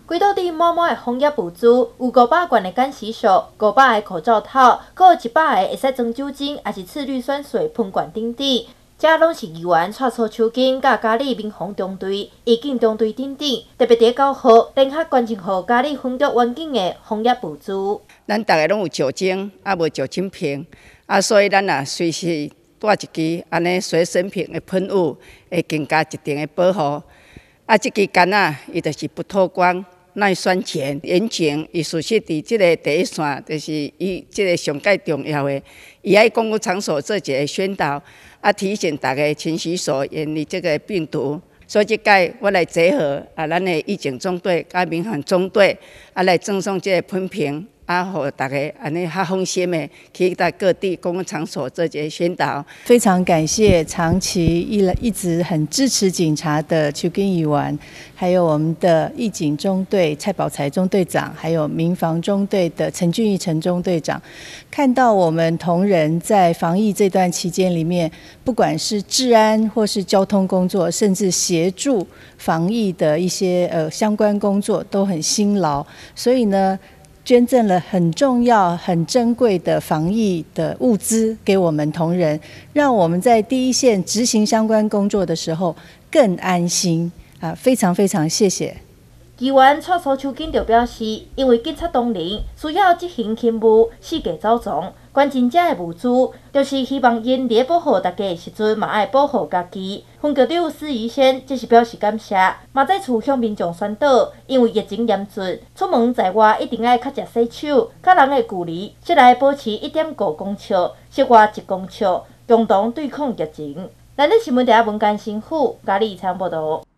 规岛伫满满的防疫物资，有500罐的干洗手、500个口罩套，搁有100个会使装酒精，也是次氯酸水喷罐等等。这拢是议员带出手巾，甲嘉义民防中队、义警中队等等，特别伫9号联合捐赠予嘉义分局员警的防疫物资。 咱大家拢有酒精，无酒精瓶，所以咱也随时带一支安尼随身瓶的喷雾，会增加一定的保护。这支杆伊就是不透光、耐酸碱、严谨。伊属实伫即个第一线，就是伊即个上界重要的，伊喺公共场所做一个宣导，提醒大家勤洗手，远离这个病毒。所以这届我来结合咱的义警中队甲民防中队，来赠送这个喷瓶。互大家安尼较放心的去到各地公共场所做一个宣导。 非常感谢长期一直很支持警察的邱根议员，还有我们的义警中队蔡宝才中队长，还有民防中队的陈俊义陈中队长，看到我们同仁在防疫这段期间里面，不管是治安或是交通工作，甚至协助防疫的一些相关工作都很辛劳，所以呢，捐赠了很重要、很珍贵的防疫的物资给我们同仁，让我们在第一线执行相关工作的时候更安心啊！非常非常谢谢。 议员蔡苏秋瑾就表示，因为警察同仁需要执行勤务，四界走丛，捐赠这的物资，就是希望因伫保护大家的时阵，嘛爱保护家己。分局长施宜仙则是表示感谢，嘛在厝向民众宣导，因为疫情严峻，出门在外一定爱较常洗手，甲人的距离，室内保持1.5公尺，室外1公尺，共同对抗疫情。咱的新闻台文干新府嘉义采访报道。